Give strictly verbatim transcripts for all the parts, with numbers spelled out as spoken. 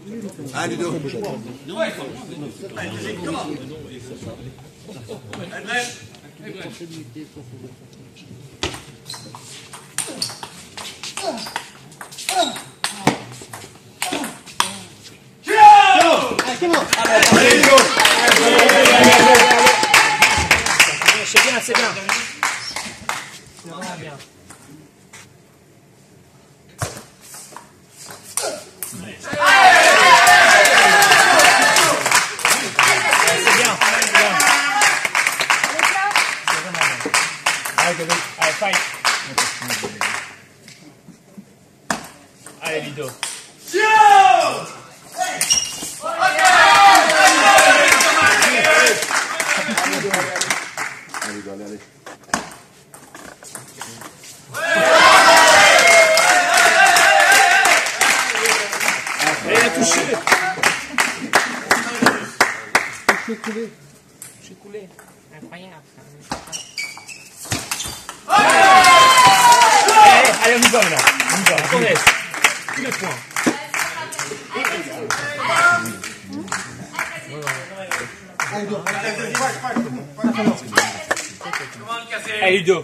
Ah, Ludo. C'est bien, c'est bien. C'est vraiment bien. Allez, fight. Allez, Lido. Allez, allez, allez. Elle a touché. Touché coulé. Touché coulé. Incroyable. Allez, allez, on y va maintenant. On y va, on laisse. Tous les points. Allez, Ludo.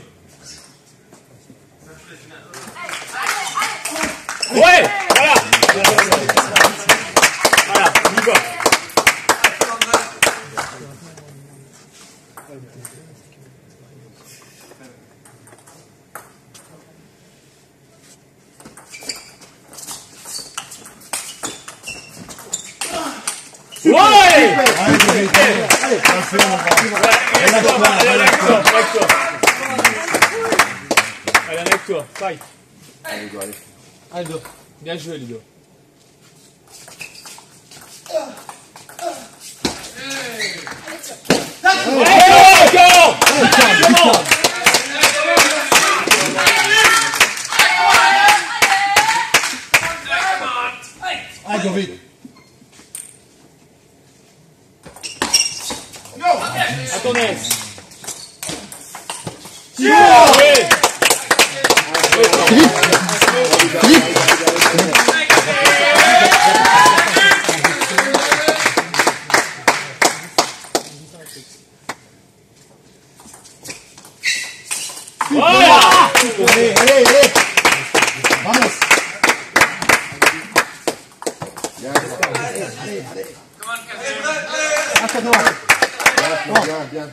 Ouais, voilà. Voilà, on y va. Ouais! Allez, avec toi, fight. Allez, Ludo, allez. Allez, Ludo. Bien joué, Ludo. Ouais, go! Go! Allez, go vite. Attendez. Voilà. Allez, allez, allez. Vamos. Bien, allez, allez, allez. Bien, bien, bien.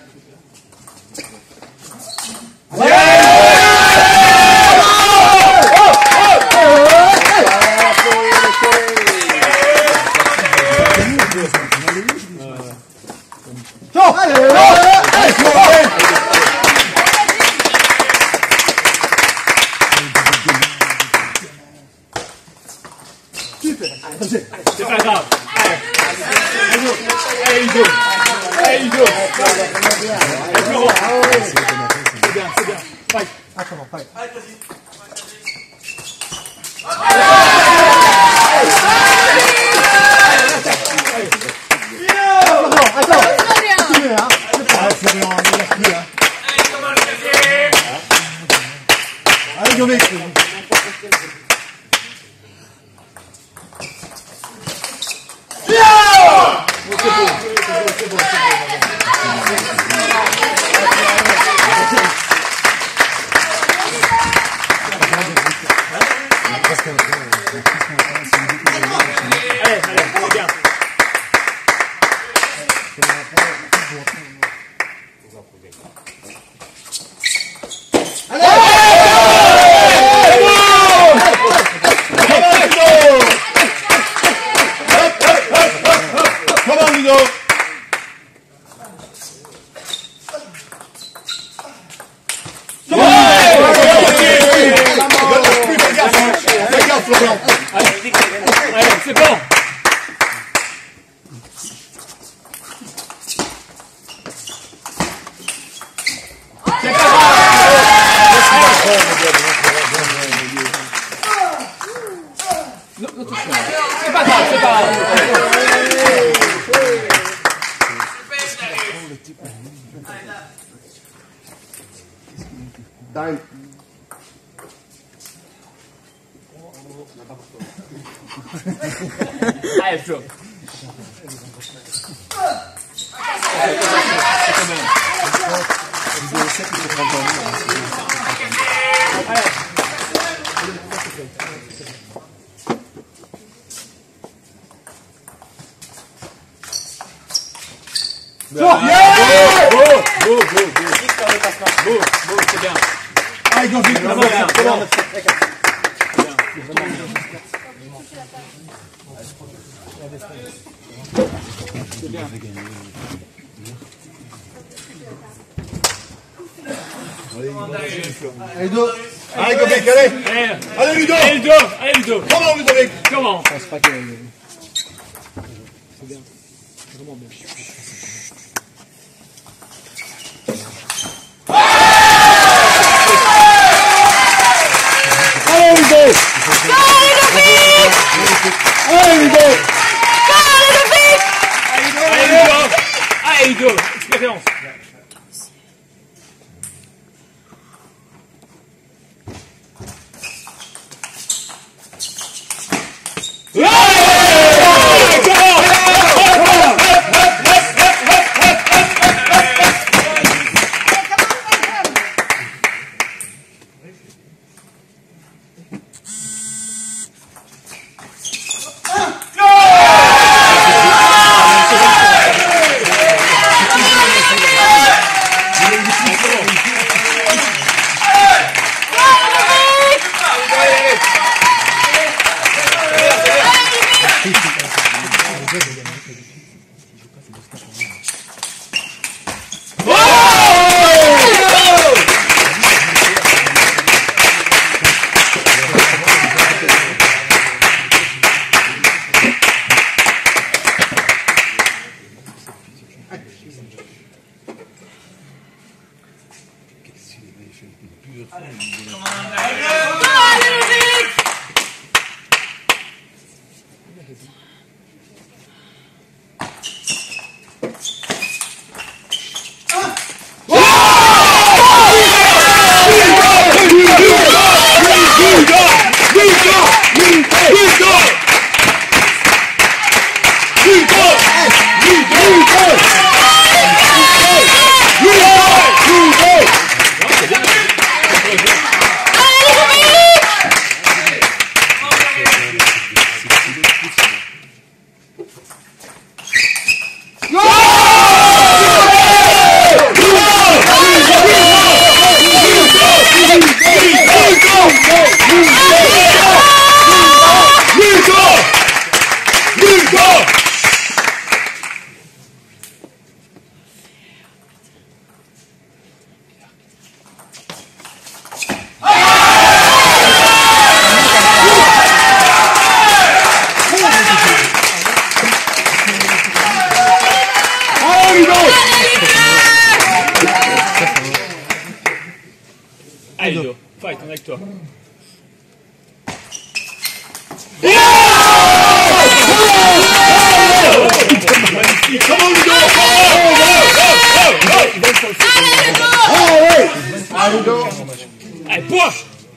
C'est pas grave. Allez, Ludo. Allez, Ludo. C'est bien, c'est bien. Fight. Ah, comment, fight. Attends, continuez, hein. Ah, Florian, il a pris, hein. Allez, Dominique. Allez, allez, c'est bien. Allez, c'est bon. C'est pas grave. Non, non, c'est pas grave, c'est pas grave. Time. Allez, Flo. Yeah! Go, go, go, go. Go, go, c'est bien. Allez, go vite, C'est bien. C'est bien. Allez, Ludo. Allez, go vite, allez. Allez, Ludo. Allez, Ludo. Allez, Ludo. Comment, Ludovic? Comment? Je pense pas que... C'est bien. Vraiment bien. Allez, Ludo. Allez, Ludo. Allez, Ludo. Allez, Ludo. Expérience. Allez, Ludo. Fight, on est avec toi. Allez, point.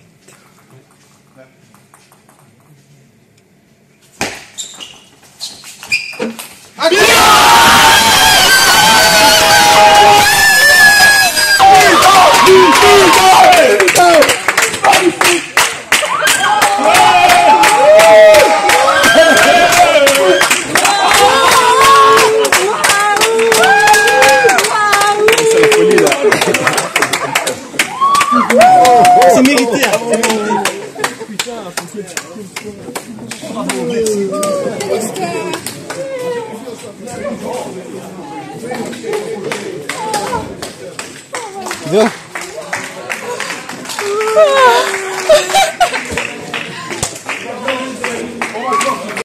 C'est mérité, hein. Viens.